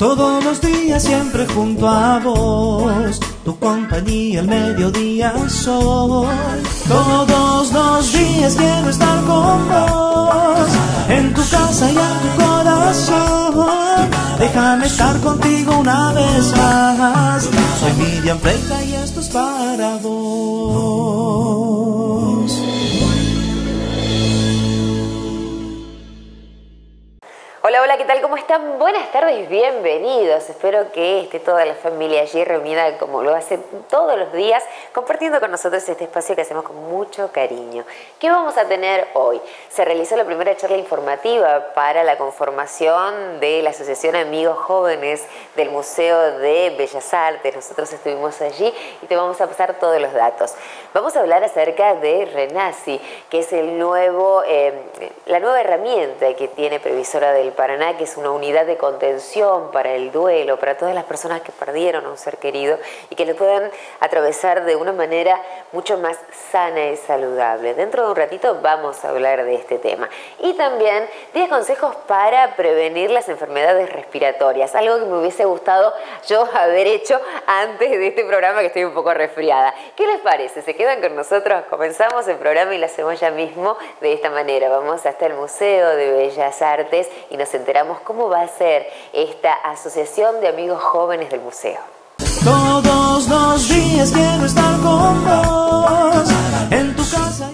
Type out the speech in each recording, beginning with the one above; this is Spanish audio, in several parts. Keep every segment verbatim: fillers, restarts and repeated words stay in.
Todos los días siempre junto a vos, tu compañía al mediodía soy. Todos los días quiero estar con vos, en tu casa y en tu corazón. Déjame estar contigo una vez más. Soy Miriam Freita y esto es para vos. Hola, hola, ¿qué tal? ¿Cómo están? Buenas tardes, bienvenidos. Espero que esté toda la familia allí reunida como lo hace todos los días, compartiendo con nosotros este espacio que hacemos con mucho cariño. ¿Qué vamos a tener hoy? Se realizó la primera charla informativa para la conformación de la Asociación Amigos Jóvenes del Museo de Bellas Artes. Nosotros estuvimos allí y te vamos a pasar todos los datos. Vamos a hablar acerca de Renaci, que es el nuevo, eh, la nueva herramienta que tiene Previsora del Paraná, que es una unidad de contención para el duelo, para todas las personas que perdieron a un ser querido y que lo puedan atravesar de una manera mucho más sana y saludable. Dentro de un ratito vamos a hablar de este tema. Y también diez consejos para prevenir las enfermedades respiratorias, algo que me hubiese gustado yo haber hecho antes de este programa, que estoy un poco resfriada. ¿Qué les parece? ¿Se quedan con nosotros? Comenzamos el programa y lo hacemos ya mismo de esta manera. Vamos hasta el Museo de Bellas Artes y nos enteramos cómo va a ser esta Asociación de Amigos Jóvenes del Museo. Todos los días quiero estar con vos, en tu casa.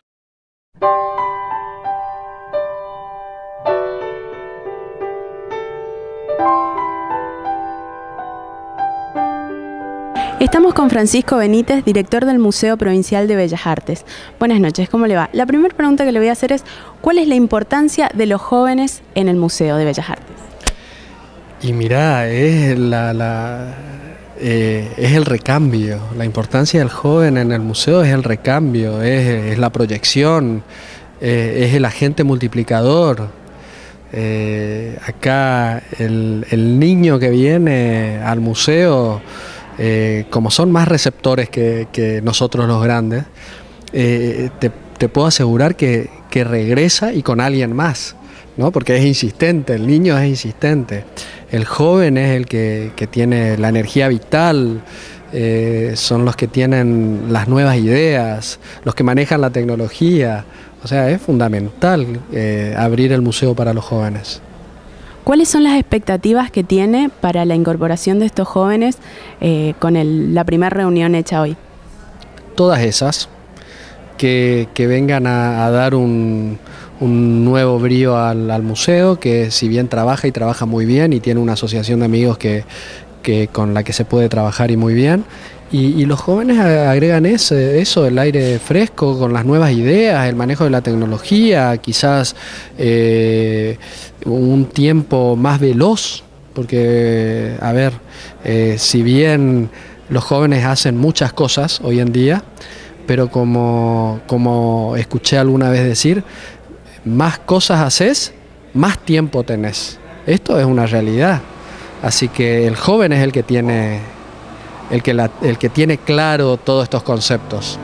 Estamos con Francisco Benítez, director del Museo Provincial de Bellas Artes. Buenas noches, ¿cómo le va? La primera pregunta que le voy a hacer es, ¿cuál es la importancia de los jóvenes en el Museo de Bellas Artes? Y mirá, es, la, la, eh, es el recambio. La importancia del joven en el museo es el recambio, es, es la proyección, eh, es el agente multiplicador. Eh, acá el, el niño que viene al museo, Eh, como son más receptores que, que nosotros los grandes, eh, te, te puedo asegurar que, que regresa y con alguien más, ¿no? Porque es insistente, el niño es insistente, el joven es el que, que tiene la energía vital, eh, son los que tienen las nuevas ideas, los que manejan la tecnología, o sea, es fundamental eh, abrir el museo para los jóvenes. ¿Cuáles son las expectativas que tiene para la incorporación de estos jóvenes eh, con el, la primera reunión hecha hoy? Todas esas, que, que vengan a, a dar un, un nuevo brío al, al museo, que si bien trabaja y trabaja muy bien y tiene una asociación de amigos que, que, con la que se puede trabajar y muy bien, y, y los jóvenes agregan ese, eso, el aire fresco, con las nuevas ideas, el manejo de la tecnología, quizás eh, un tiempo más veloz, porque, a ver, eh, si bien los jóvenes hacen muchas cosas hoy en día, pero como, como escuché alguna vez decir, más cosas haces, más tiempo tenés. Esto es una realidad. Así que el joven es el que tiene, el que, la, el que tiene claro todos estos conceptos.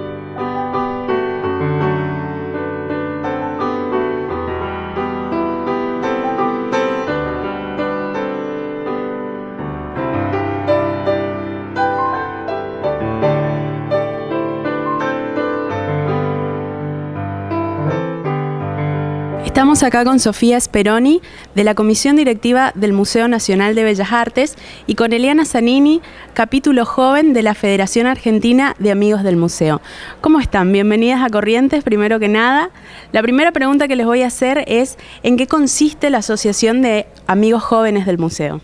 Estamos acá con Sofía Speroni, de la Comisión Directiva del Museo Nacional de Bellas Artes, y con Eliana Zanini, capítulo joven de la Federación Argentina de Amigos del Museo. ¿Cómo están? Bienvenidas a Corrientes, primero que nada. La primera pregunta que les voy a hacer es, ¿en qué consiste la Asociación de Amigos Jóvenes del Museo?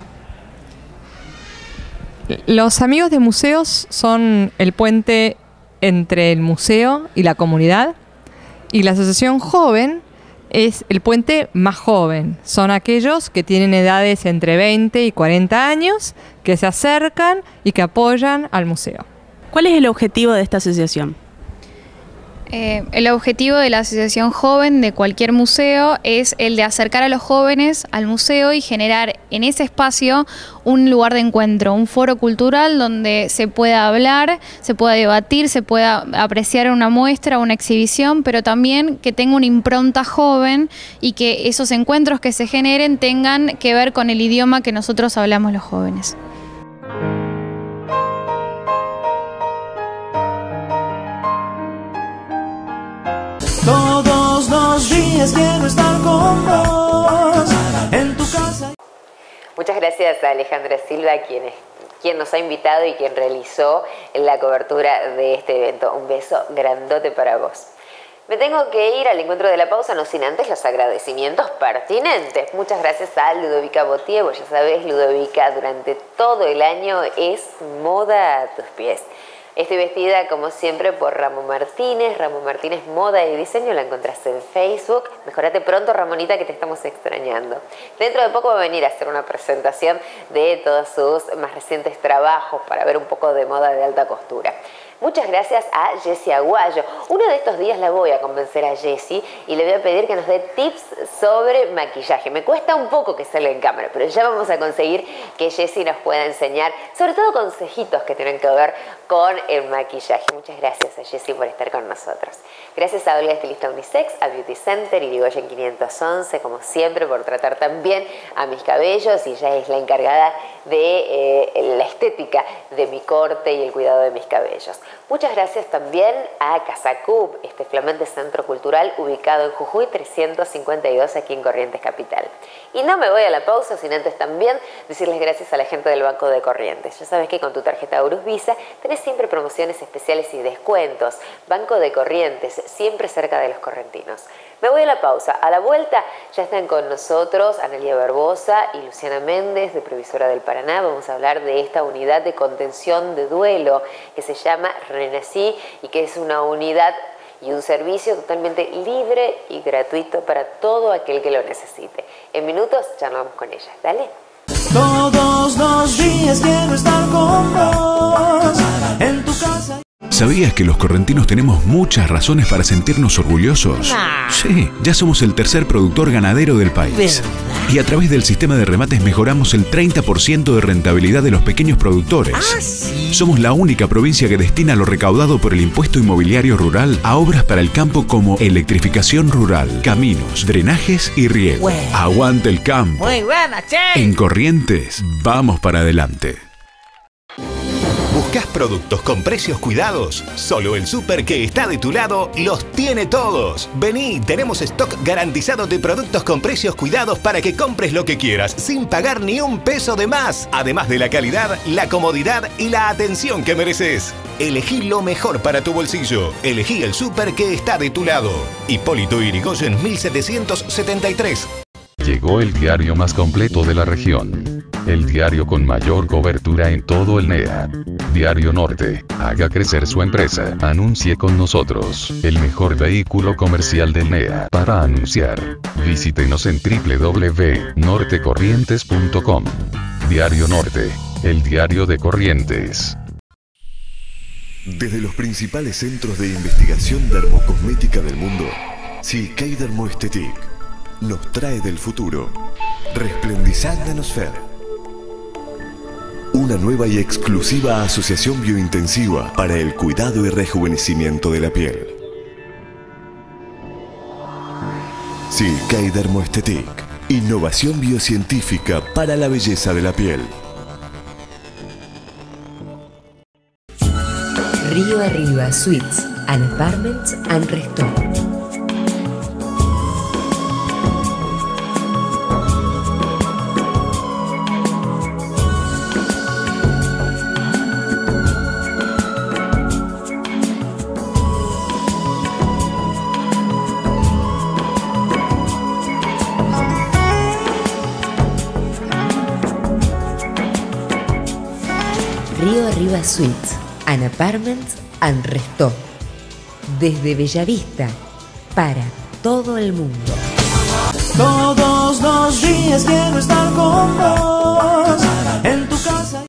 Los amigos de museos son el puente entre el museo y la comunidad, y la Asociación Joven es el puente más joven. Son aquellos que tienen edades entre veinte y cuarenta años, que se acercan y que apoyan al museo. ¿Cuál es el objetivo de esta asociación? Eh, el objetivo de la Asociación Joven de cualquier museo es el de acercar a los jóvenes al museo y generar en ese espacio un lugar de encuentro, un foro cultural donde se pueda hablar, se pueda debatir, se pueda apreciar una muestra, una exhibición, pero también que tenga una impronta joven y que esos encuentros que se generen tengan que ver con el idioma que nosotros hablamos los jóvenes. Todos los días quiero estar con vos en tu casa. Muchas gracias a Alejandra Silva, quien, es, quien nos ha invitado y quien realizó la cobertura de este evento. Un beso grandote para vos. Me tengo que ir al encuentro de la pausa, no sin antes los agradecimientos pertinentes. Muchas gracias a Ludovica Botier, ya sabés, Ludovica durante todo el año es moda a tus pies. Estoy vestida, como siempre, por Ramo Martínez. Ramo Martínez Moda y Diseño, la encontrás en Facebook. Mejorate pronto, Ramonita, que te estamos extrañando. Dentro de poco va a venir a hacer una presentación de todos sus más recientes trabajos para ver un poco de moda de alta costura. Muchas gracias a Jessie Aguayo. Uno de estos días la voy a convencer a Jessie y le voy a pedir que nos dé tips sobre maquillaje. Me cuesta un poco que salga en cámara, pero ya vamos a conseguir que Jessie nos pueda enseñar, sobre todo consejitos que tienen que ver con el maquillaje. Muchas gracias a Jessie por estar con nosotros. Gracias a Olga Estilista Unisex, a Beauty Center y Irigoyen quinientos once, como siempre, por tratar tan bien a mis cabellos, y ella es la encargada de eh, la estética de mi corte y el cuidado de mis cabellos. Muchas gracias también a Casacub, este flamante centro cultural ubicado en Jujuy trescientos cincuenta y dos, aquí en Corrientes Capital. Y no me voy a la pausa sin antes también decirles gracias a la gente del Banco de Corrientes. Ya sabes que con tu tarjeta Urus Visa tenés siempre promociones especiales y descuentos. Banco de Corrientes, siempre cerca de los correntinos. Me voy a la pausa. A la vuelta ya están con nosotros Analia Barbosa y Luciana Méndez, de Previsora del Paraná. Vamos a hablar de esta unidad de contención de duelo que se llama Renací y que es una unidad y un servicio totalmente libre y gratuito para todo aquel que lo necesite. En minutos charlamos con ella. Dale. Todos los días quiero estar con vos en tu casa. ¿Sabías que los correntinos tenemos muchas razones para sentirnos orgullosos? Nah. Sí, ya somos el tercer productor ganadero del país. ¿Verdad? Y a través del sistema de remates mejoramos el treinta por ciento de rentabilidad de los pequeños productores. Ah, sí. Somos la única provincia que destina lo recaudado por el impuesto inmobiliario rural a obras para el campo como electrificación rural, caminos, drenajes y riego. Bueno. Aguante el campo. Muy buena, che. En Corrientes, vamos para adelante. ¿Buscas productos con precios cuidados? Solo el súper que está de tu lado los tiene todos. Vení, tenemos stock garantizado de productos con precios cuidados para que compres lo que quieras sin pagar ni un peso de más. Además de la calidad, la comodidad y la atención que mereces. Elegí lo mejor para tu bolsillo. Elegí el súper que está de tu lado. Hipólito Yrigoyen mil setecientos setenta y tres. Llegó el diario más completo de la región. El diario con mayor cobertura en todo el N E A. Diario Norte, haga crecer su empresa. Anuncie con nosotros, el mejor vehículo comercial del N E A. Para anunciar, visítenos en doble u doble u doble u punto norte corrientes punto com. Diario Norte, el diario de Corrientes. Desde los principales centros de investigación dermocosmética del mundo, Silkei Dermoestetik nos trae del futuro Resplendizant Nanosfer, una nueva y exclusiva asociación biointensiva para el cuidado y rejuvenecimiento de la piel. Silkei Dermoestetik, innovación biocientífica para la belleza de la piel. Río Arriba Suites and Apartments and Restaurant. Río Arriba Suites and Apartments and Resto. Desde Bellavista para todo el mundo. Todos los días quiero estar con vos en tu casa.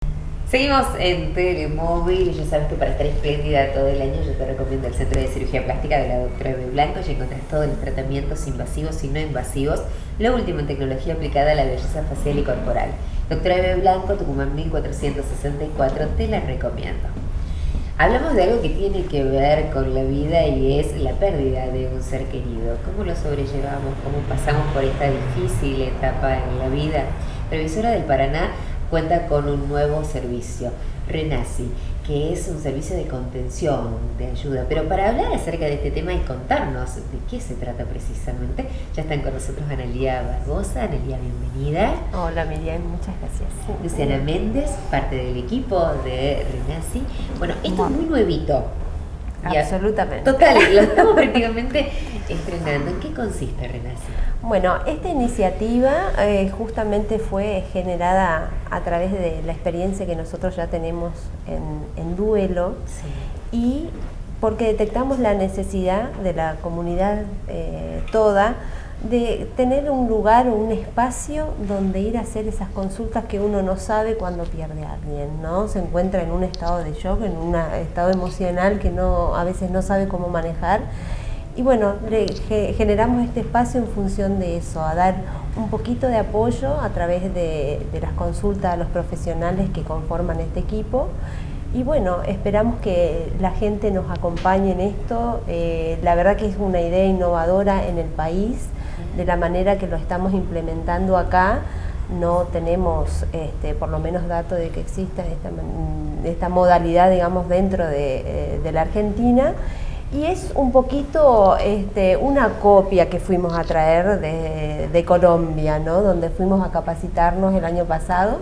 Seguimos en Telemóvil. Ya sabes que para estar espléndida todo el año yo te recomiendo el Centro de Cirugía Plástica de la doctora Eve Blanco. Ya encontrás todos los tratamientos invasivos y no invasivos, lo último en tecnología aplicada a la belleza facial y corporal. Doctora Eve Blanco, Tucumán mil cuatrocientos sesenta y cuatro, te la recomiendo. Hablamos de algo que tiene que ver con la vida y es la pérdida de un ser querido. ¿Cómo lo sobrellevamos? ¿Cómo pasamos por esta difícil etapa en la vida? Previsora del Paraná cuenta con un nuevo servicio, Renaci, que es un servicio de contención, de ayuda. Pero para hablar acerca de este tema y contarnos de qué se trata precisamente, ya están con nosotros Analía Barbosa. Analía, bienvenida. Hola Miriam, muchas gracias. Luciana Méndez, parte del equipo de Renaci. Bueno, esto es muy nuevito. Absolutamente. Total, lo estamos prácticamente estrenando. ¿En qué consiste Renaci? Bueno, esta iniciativa eh, justamente fue generada a través de la experiencia que nosotros ya tenemos en, en duelo, sí. Y porque detectamos la necesidad de la comunidad eh, toda de tener un lugar o un espacio donde ir a hacer esas consultas que uno no sabe cuando pierde a alguien, ¿no? Se encuentra en un estado de shock, en un estado emocional que no, a veces no sabe cómo manejar. Y bueno, le, ge, generamos este espacio en función de eso, a dar un poquito de apoyo a través de, de las consultas a los profesionales que conforman este equipo. Y bueno, esperamos que la gente nos acompañe en esto. Eh, la verdad que es una idea innovadora en el país, de la manera que lo estamos implementando acá. No tenemos, este, por lo menos, dato de que exista esta, esta modalidad, digamos, dentro de, de la Argentina. Y es un poquito este, una copia que fuimos a traer de, de Colombia, ¿no? Donde fuimos a capacitarnos el año pasado,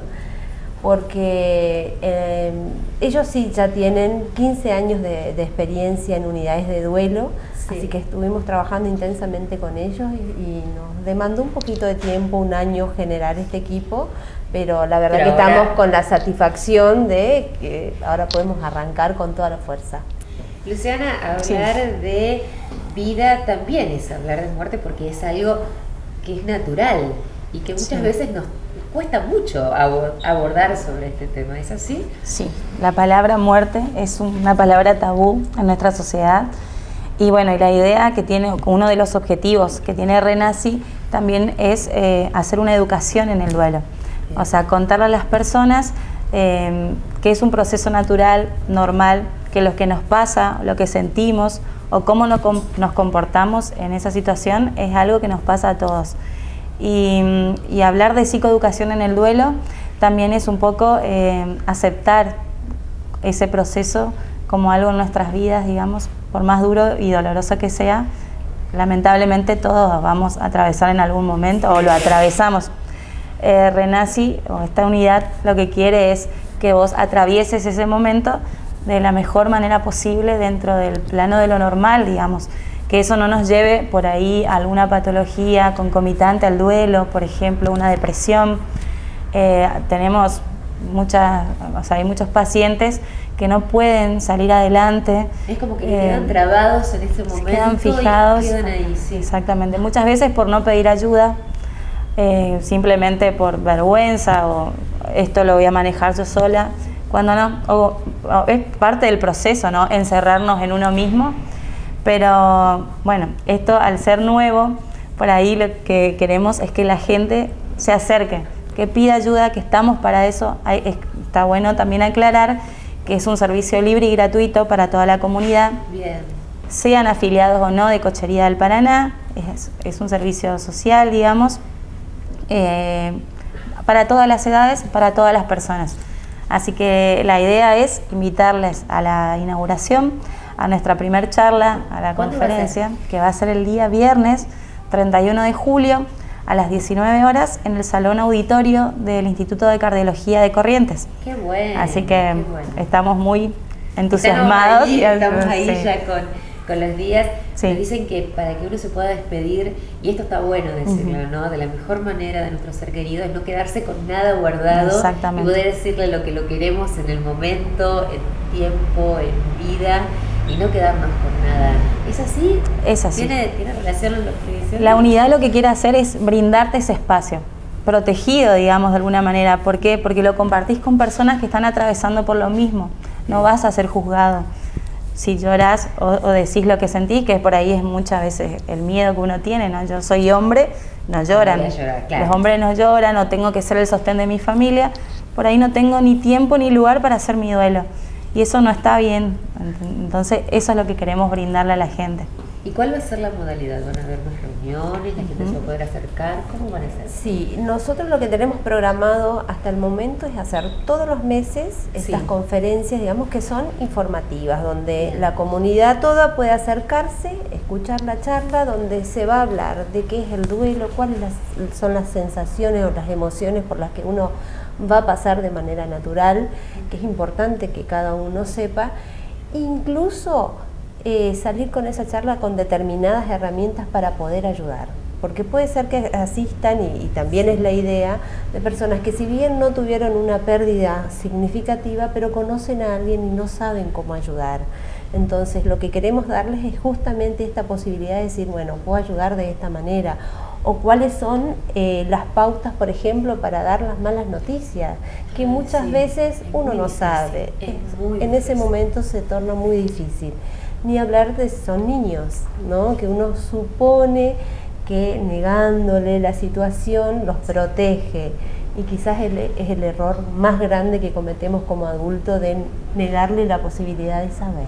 porque eh, ellos sí ya tienen quince años de, de experiencia en unidades de duelo, sí. Así que estuvimos trabajando intensamente con ellos y, y nos demandó un poquito de tiempo, un año, generar este equipo, pero la verdad pero que ahora... estamos con la satisfacción de que ahora podemos arrancar con toda la fuerza. Luciana, hablar sí. de vida también es hablar de muerte, porque es algo que es natural y que muchas sí. veces nos cuesta mucho abordar sobre este tema. ¿Es así? Sí, la palabra muerte es una palabra tabú en nuestra sociedad. Y bueno, y la idea que tiene, uno de los objetivos que tiene Renaci también es eh, hacer una educación en el duelo. Bien. O sea, contarle a las personas eh, que es un proceso natural, normal, que lo que nos pasa, lo que sentimos o cómo nos, nos comportamos en esa situación es algo que nos pasa a todos. Y, y hablar de psicoeducación en el duelo también es un poco eh, aceptar ese proceso como algo en nuestras vidas, digamos, por más duro y doloroso que sea, lamentablemente todos vamos a atravesar en algún momento o lo atravesamos. Eh, Renaci, o esta unidad, lo que quiere es que vos atravieses ese momento de la mejor manera posible dentro del plano de lo normal, digamos, que eso no nos lleve por ahí a alguna patología concomitante al duelo, por ejemplo, una depresión. Eh, tenemos muchas, o sea, hay muchos pacientes que no pueden salir adelante. Es como que eh, quedan trabados en ese momento, quedan fijados, y quedan ahí, sí. Exactamente, muchas veces por no pedir ayuda, eh, simplemente por vergüenza o esto lo voy a manejar yo sola, cuando no, o, o es parte del proceso, ¿no? Encerrarnos en uno mismo, pero bueno, esto al ser nuevo, por ahí lo que queremos es que la gente se acerque, que pida ayuda, que estamos para eso. Hay, es, está bueno también aclarar que es un servicio libre y gratuito para toda la comunidad. Bien. Sean afiliados o no de Cochería del Paraná, es, es un servicio social, digamos, eh, para todas las edades, para todas las personas. Así que la idea es invitarles a la inauguración, a nuestra primer charla, a la conferencia, que va a ser el día viernes treinta y uno de julio a las diecinueve horas en el Salón Auditorio del Instituto de Cardiología de Corrientes. Qué bueno. Así que bueno. Estamos muy entusiasmados. Estamos ahí, y, estamos ahí sí. ya con, con los días. Sí. Nos dicen que para que uno se pueda despedir, y esto está bueno decirlo, uh-huh. ¿no? De la mejor manera de nuestro ser querido es no quedarse con nada guardado. Exactamente. Y poder decirle lo que lo queremos en el momento, en tiempo, en vida, y no quedarnos con nada. ¿Es así? Es así. ¿Tiene, tiene relación con lo que dice? La unidad lo que quiere hacer es brindarte ese espacio. protegido, digamos, de alguna manera. ¿Por qué? Porque lo compartís con personas que están atravesando por lo mismo. No vas a ser juzgado si lloras o, o decís lo que sentís, que por ahí es muchas veces el miedo que uno tiene, ¿no? Yo soy hombre, no lloran. No voy a llorar, claro. Los hombres no lloran, o tengo que ser el sostén de mi familia. Por ahí no tengo ni tiempo ni lugar para hacer mi duelo. Y eso no está bien. Entonces, eso es lo que queremos brindarle a la gente. ¿Y cuál va a ser la modalidad? ¿Van a haber más reuniones? ¿La gente uh-huh. se va a poder acercar? ¿Cómo van a ser? Sí, nosotros lo que tenemos programado hasta el momento es hacer todos los meses estas sí. conferencias, digamos, que son informativas, donde Bien. la comunidad toda puede acercarse, escuchar la charla, donde se va a hablar de qué es el duelo, cuáles las, son las sensaciones o las emociones por las que uno va a pasar de manera natural, que es importante que cada uno sepa, incluso Eh, salir con esa charla con determinadas herramientas para poder ayudar, porque puede ser que asistan, y, y también es la idea, de personas que si bien no tuvieron una pérdida significativa, pero conocen a alguien y no saben cómo ayudar. Entonces lo que queremos darles es justamente esta posibilidad de decir, bueno, puedo ayudar de esta manera, o cuáles son eh, las pautas, por ejemplo, para dar las malas noticias, que muchas sí, veces uno no difícil, sabe, en ese momento se torna muy difícil. Ni hablar de si son niños, ¿no? Que uno supone que negándole la situación los protege, y quizás el, es el error más grande que cometemos como adultos, de negarle la posibilidad de saber.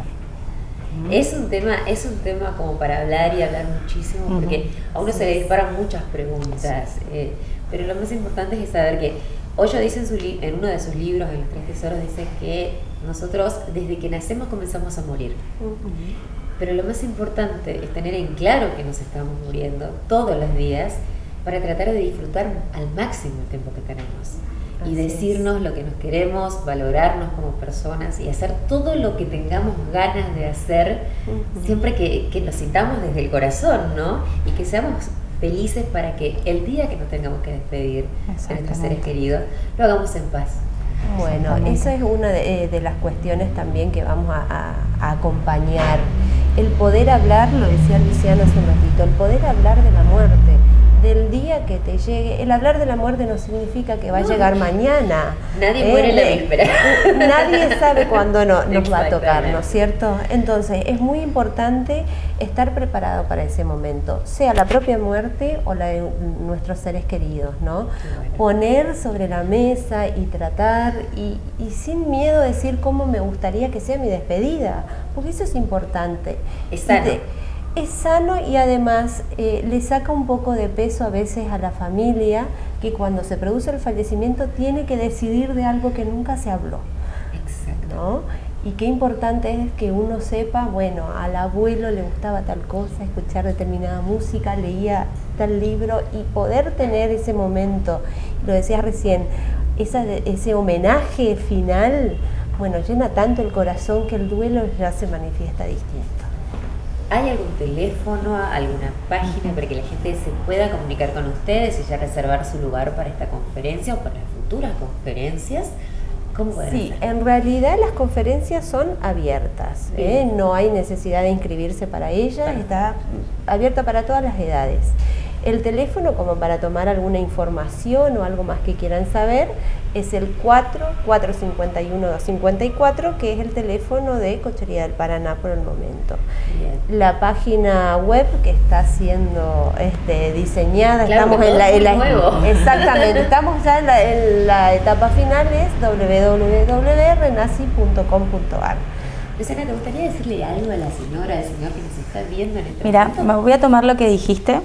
Es un tema, es un tema como para hablar y hablar muchísimo, porque uh-huh. a uno se le disparan muchas preguntas, eh, pero lo más importante es saber que Hoyo dice en, su li en uno de sus libros, en Los Tres Tesoros, dice que nosotros desde que nacemos comenzamos a morir. Uh-huh. Pero lo más importante es tener en claro que nos estamos muriendo todos los días, para tratar de disfrutar al máximo el tiempo que tenemos. Así y decirnos es. lo que nos queremos, valorarnos como personas y hacer todo lo que tengamos ganas de hacer, uh-huh. siempre que, que nos sintamos desde el corazón, ¿no? Y que seamos felices para que el día que nos tengamos que despedir de nuestros seres queridos, lo hagamos en paz. Bueno, esa es una de, de las cuestiones también que vamos a, a, a acompañar. El poder hablar, lo decía Luciana hace un ratito, el poder hablar de la muerte, del día que te llegue. El hablar de la muerte no significa que va no, a llegar mañana. Nadie eh, muere en la víspera. Nadie sabe cuándo no, nos va a tocar, ¿no es cierto? Entonces, es muy importante estar preparado para ese momento, sea la propia muerte o la de nuestros seres queridos, ¿no? Bueno. Poner sobre la mesa y tratar, y, y sin miedo decir cómo me gustaría que sea mi despedida, porque eso es importante. Es sano. De, Es sano, y además eh, le saca un poco de peso a veces a la familia, que cuando se produce el fallecimiento tiene que decidir de algo que nunca se habló. Exacto. ¿No? Y qué importante es que uno sepa, bueno, al abuelo le gustaba tal cosa, escuchar determinada música, leía tal libro, y poder tener ese momento, lo decías recién, esa, ese homenaje final, bueno, llena tanto el corazón que el duelo ya se manifiesta distinto. ¿Hay algún teléfono, alguna página para que la gente se pueda comunicar con ustedes y ya reservar su lugar para esta conferencia o para futuras conferencias? ¿Cómo pueden Sí, hacer? en realidad las conferencias son abiertas, ¿eh? No hay necesidad de inscribirse para ellas, Perfecto. Está abierta para todas las edades. El teléfono, como para tomar alguna información o algo más que quieran saber, es el cuatro, cuatro cinco uno, dos cinco cuatro, que es el teléfono de Cochería del Paraná por el momento. Bien. La página web que está siendo este, diseñada, claro, estamos en la, en la nuevo. Exactamente, estamos ya en la, en la etapa final, es doble u doble u doble u punto renaci punto com punto ar. Luciana, ¿te gustaría decirle algo a la señora, al señor que nos está viendo en este Mira, momento? me voy a tomar lo que dijiste.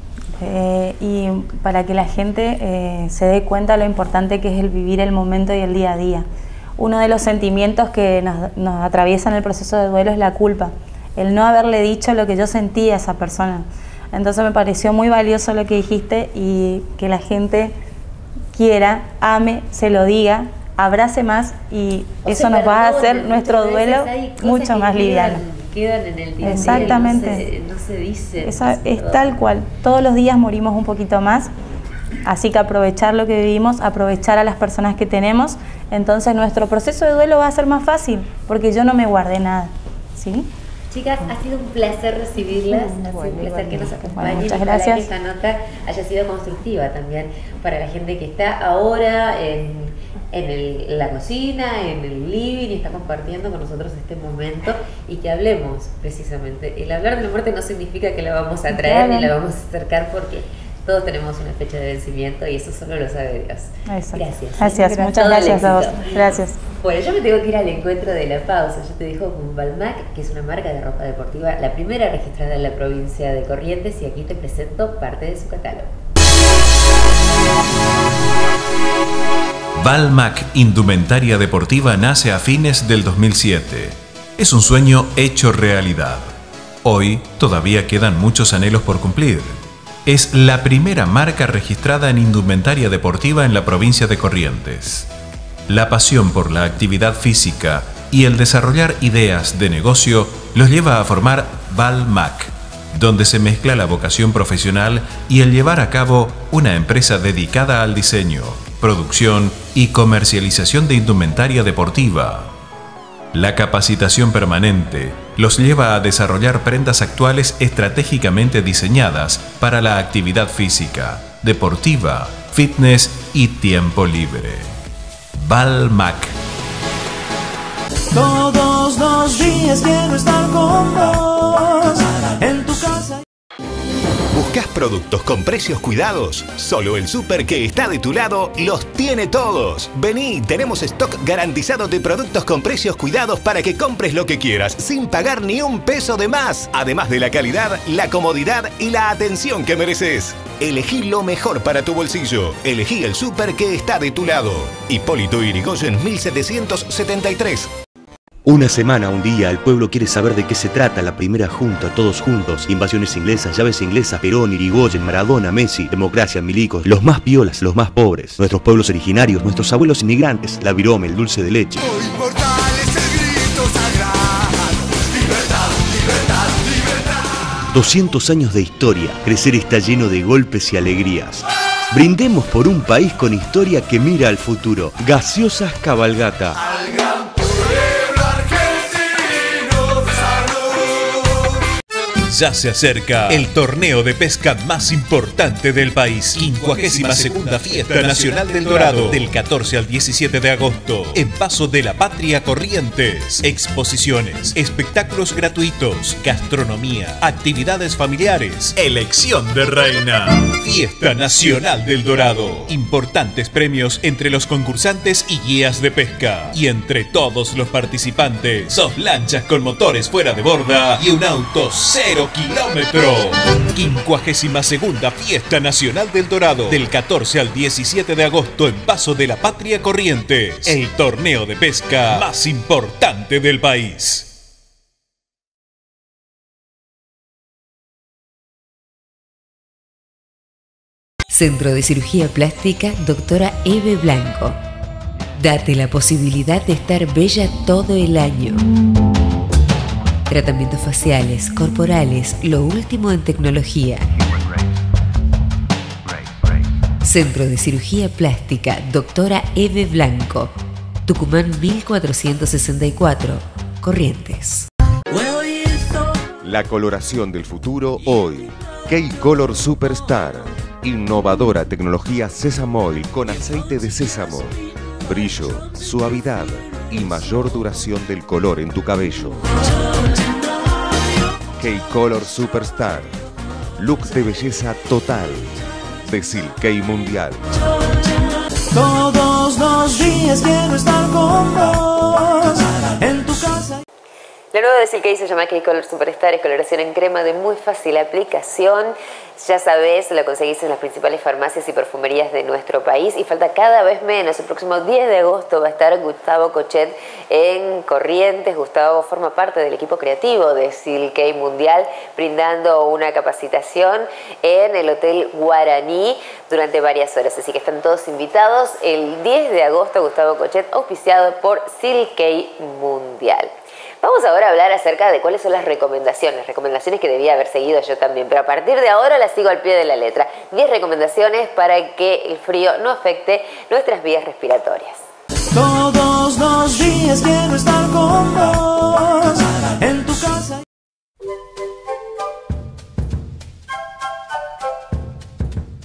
Eh, y para que la gente eh, se dé cuenta lo importante que es el vivir el momento y el día a día. Uno de los sentimientos que nos, nos atraviesa en el proceso de duelo es la culpa, el no haberle dicho lo que yo sentía a esa persona. Entonces me pareció muy valioso lo que dijiste, y que la gente quiera, ame, se lo diga, abrace más, y o eso nos va a hacer nuestro duelo mucho más liviano. Quedan en el día. Exactamente. No se, no se dice. Esa, es tal cual. Todos los días morimos un poquito más, así que aprovechar lo que vivimos, aprovechar a las personas que tenemos, entonces nuestro proceso de duelo va a ser más fácil, porque yo no me guardé nada, ¿sí? Chicas, ha sido un placer recibirlas, ha sido un placer que nos acompañen. Muchas y gracias. que esta nota haya sido constructiva también para la gente que está ahora en, en el, la cocina, en el living, y está compartiendo con nosotros este momento, y que hablemos precisamente. El hablar de la muerte no significa que la vamos a traer ni la vamos a acercar, porque todos tenemos una fecha de vencimiento y eso solo lo sabe Dios. Eso. Gracias. Gracias, muchas gracias a vos. Gracias. Bueno, yo me tengo que ir al encuentro de la pausa. Yo te dejo con Valmac, que es una marca de ropa deportiva, la primera registrada en la provincia de Corrientes, y aquí te presento parte de su catálogo. Valmac Indumentaria Deportiva nace a fines del dos mil siete. Es un sueño hecho realidad. Hoy todavía quedan muchos anhelos por cumplir. Es la primera marca registrada en indumentaria deportiva en la provincia de Corrientes. La pasión por la actividad física y el desarrollar ideas de negocio los lleva a formar Valmac, donde se mezcla la vocación profesional y el llevar a cabo una empresa dedicada al diseño, producción y comercialización de indumentaria deportiva. La capacitación permanente los lleva a desarrollar prendas actuales estratégicamente diseñadas para la actividad física, deportiva, fitness y tiempo libre. Valmac. Todos los días quiero estar con vos en tu casa. ¿Buscas productos con precios cuidados? Solo el súper que está de tu lado los tiene todos. Vení, tenemos stock garantizado de productos con precios cuidados para que compres lo que quieras, sin pagar ni un peso de más. Además de la calidad, la comodidad y la atención que mereces. Elegí lo mejor para tu bolsillo. Elegí el súper que está de tu lado. Hipólito Yrigoyen mil setecientos setenta y tres. Una semana, un día, el pueblo quiere saber de qué se trata la primera junta, todos juntos. Invasiones inglesas, llaves inglesas, Perón, Irigoyen, Maradona, Messi, democracia, milicos, los más piolas, los más pobres, nuestros pueblos originarios, nuestros abuelos inmigrantes, la virome, el dulce de leche. Lo inmortal es el grito sagrado. Libertad, libertad, libertad. doscientos años de historia, crecer está lleno de golpes y alegrías. Brindemos por un país con historia que mira al futuro. Gaseosas Cabalgata. Ya se acerca el torneo de pesca más importante del país. quincuagésima segunda Fiesta Nacional del Dorado, del catorce al diecisiete de agosto, en Paso de la Patria, Corrientes. Exposiciones, espectáculos gratuitos, gastronomía, actividades familiares, elección de reina. Fiesta Nacional del Dorado. Importantes premios entre los concursantes y guías de pesca. Y entre todos los participantes, dos lanchas con motores fuera de borda y un auto cero kilómetro. quincuagésima segunda Fiesta Nacional del Dorado, del catorce al diecisiete de agosto, en Paso de la Patria, Corrientes. El torneo de pesca más importante del país. Centro de Cirugía Plástica Doctora Eve Blanco. Date la posibilidad de estar bella todo el año. Tratamientos faciales, corporales, lo último en tecnología. Centro de Cirugía Plástica Doctora Eve Blanco. Tucumán mil cuatrocientos sesenta y cuatro, Corrientes. La coloración del futuro hoy. K-Color Superstar. Innovadora tecnología Sesamoil con aceite de sésamo. Brillo, suavidad y mayor duración del color en tu cabello. K-Color Superstar. Look de belleza total. De Silkei Mundial. Todos los días quiero estar con vos en tu casa. La nueva de Silkei se llama K-Color Superstar, es coloración en crema de muy fácil aplicación. Ya sabes, la conseguís en las principales farmacias y perfumerías de nuestro país y falta cada vez menos. El próximo diez de agosto va a estar Gustavo Cochet en Corrientes. Gustavo forma parte del equipo creativo de Silkei Mundial, brindando una capacitación en el Hotel Guaraní durante varias horas. Así que están todos invitados el diez de agosto, Gustavo Cochet, auspiciado por Silkei Mundial. Vamos ahora a hablar acerca de cuáles son las recomendaciones, recomendaciones que debía haber seguido yo también, pero a partir de ahora las sigo al pie de la letra. diez recomendaciones para que el frío no afecte nuestras vías respiratorias. Todos los días quiero estar con vos en tu casa.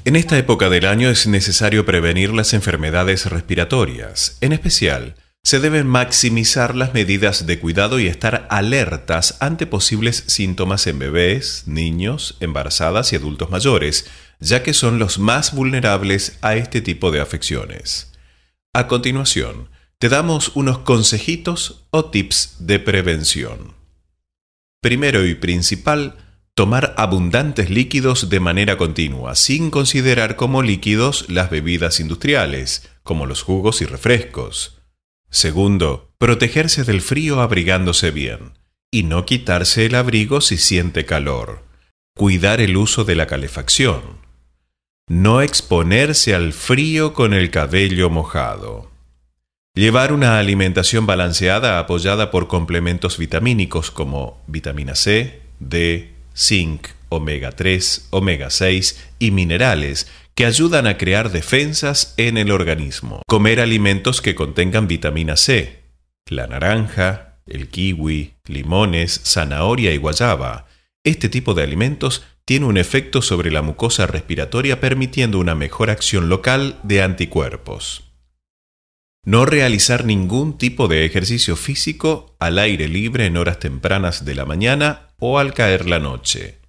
En esta época del año es necesario prevenir las enfermedades respiratorias. En especial, se deben maximizar las medidas de cuidado y estar alertas ante posibles síntomas en bebés, niños, embarazadas y adultos mayores, ya que son los más vulnerables a este tipo de afecciones. A continuación, te damos unos consejitos o tips de prevención. Primero y principal, tomar abundantes líquidos de manera continua, sin considerar como líquidos las bebidas industriales, como los jugos y refrescos. Segundo, protegerse del frío abrigándose bien, y no quitarse el abrigo si siente calor. Cuidar el uso de la calefacción. No exponerse al frío con el cabello mojado. Llevar una alimentación balanceada apoyada por complementos vitamínicos como vitamina C, D, zinc, omega tres, omega seis y minerales que ayudan a crear defensas en el organismo. Comer alimentos que contengan vitamina C, la naranja, el kiwi, limones, zanahoria y guayaba. Este tipo de alimentos tiene un efecto sobre la mucosa respiratoria permitiendo una mejor acción local de anticuerpos. No realizar ningún tipo de ejercicio físico al aire libre en horas tempranas de la mañana o al caer la noche.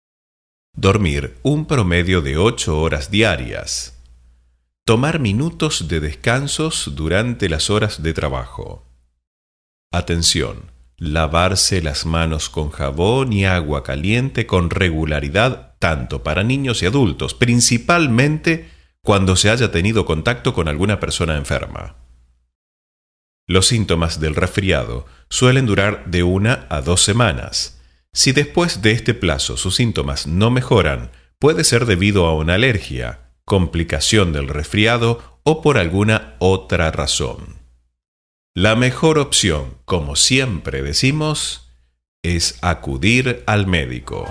Dormir un promedio de ocho horas diarias. Tomar minutos de descansos durante las horas de trabajo. Atención, lavarse las manos con jabón y agua caliente con regularidad tanto para niños y adultos, principalmente cuando se haya tenido contacto con alguna persona enferma. Los síntomas del resfriado suelen durar de una a dos semanas. Si después de este plazo sus síntomas no mejoran, puede ser debido a una alergia, complicación del resfriado o por alguna otra razón. La mejor opción, como siempre decimos, es acudir al médico.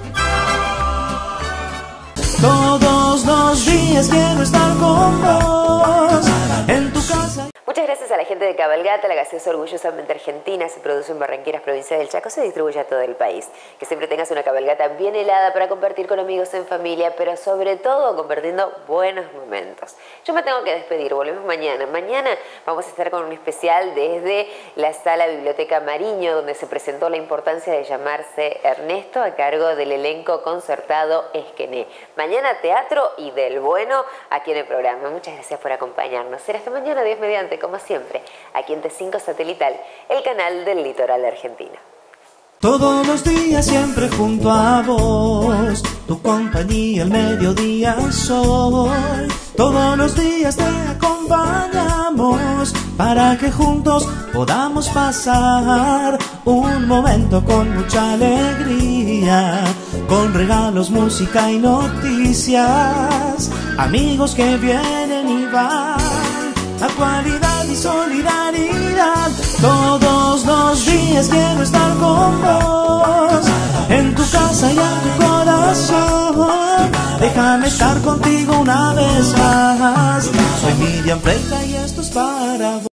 Todos los días quiero estar con vos en tu casa. Muchas gracias a la gente de Cabalgata, la gaseosa orgullosamente argentina, se produce en Barranqueras, provincia del Chaco, se distribuye a todo el país. Que siempre tengas una cabalgata bien helada para compartir con amigos en familia, pero sobre todo compartiendo buenos momentos. Yo me tengo que despedir, volvemos mañana. Mañana vamos a estar con un especial desde la Sala Biblioteca Mariño, donde se presentó la importancia de llamarse Ernesto, a cargo del elenco concertado Esquené. Mañana teatro y del bueno aquí en el programa. Muchas gracias por acompañarnos. Será hasta mañana, Dios mediante, como siempre, aquí en T cinco Satelital, el canal del litoral de Argentina. Todos los días siempre junto a vos, tu compañía al mediodía soy. Todos los días te acompañamos para que juntos podamos pasar un momento con mucha alegría, con regalos, música y noticias, amigos que vienen y van, actualidad y solidaridad. Todos los días quiero estar con vos, en tu casa y en tu corazón. Déjame estar contigo una vez más. Soy Miriam Freita y esto es para vos.